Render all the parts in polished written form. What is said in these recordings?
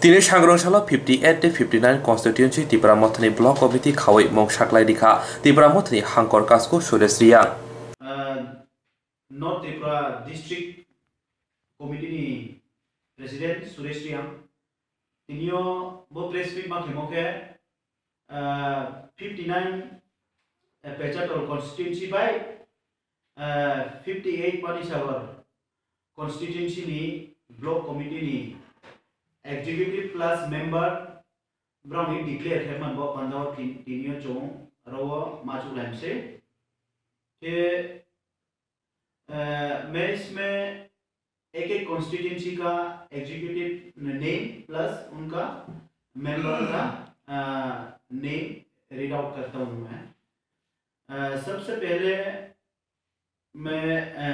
Tini Shangrong Shala 58 to 59 constituency Tipra Motani Block Committee Kawi Mong Shaklai Dika Tipra Motani Hankor Kasko Sudes Riang North Tripura District Committee ni President Suresh Riang tinio bo press meet ma kemoke 59 Pechator constituency by 58 Panisawar constituency ni block committee ni executive plus member Brownie declare Herman Bob Pandao tinio chong rawa maju lamse के मैं इसमें एक constituency का executive name plus उनका member का name read out करता हूँ मैं सबसे पहले मैं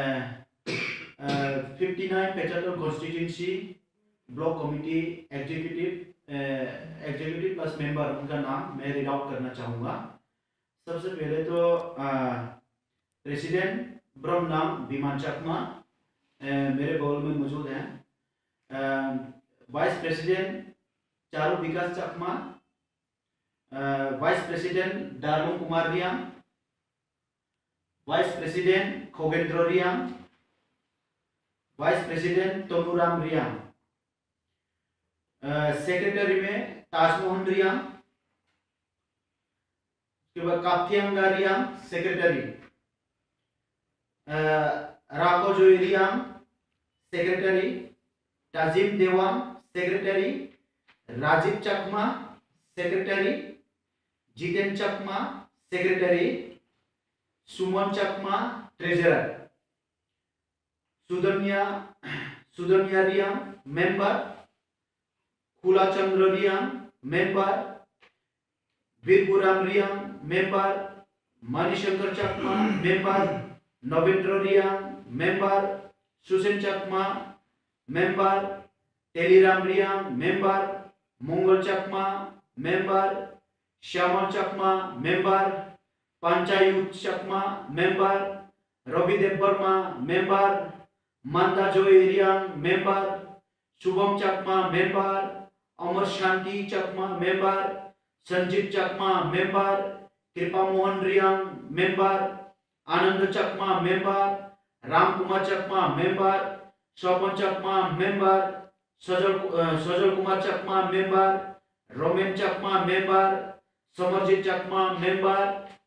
59 पेचाटोर constituency block committee executive plus member उनका नाम मैं रीड आउट करना चाहूँगा। सबसे पहले तो प्रेसिडेंट ब्रह्म नाम विमान चकमा मेरे बगल में मौजूद हैं। Vice president Charu Vikas Chakma, vice president Darun Kumar Riang, vice president Khogendra Riang, vice president Tanuram Riang, secretary में ताजमोहन रियांग, उसके बाद Kaftianga Riang secretary, Rako Joiriang secretary, Tajim Dewang secretary, Rajiv Chakma secretary, Jiten Chakma secretary, Suman Chakma treasurer, Sudnia Riang member, Khula Chandra Riang member, Virpuram Riang member, Manishankar Chakma member, Navendra Riang member, Susen Chakma member, Teliram Riang member, Mangal चकमा member, Shyamal Chakma member, Panchayut Chakma member, Ravidev Varma member, Manda Joi Riang member, Shubham Chakma member, Amar Shanti Chakma member, Sanjeev Chakma member, Kripa Mohan Riang member, Anand Chakma member, Ram Kumar Chakma member, Swapan Chakma member, Sajal Kumar Chakma member, Romen Chakma member, Samarjit Chakma member,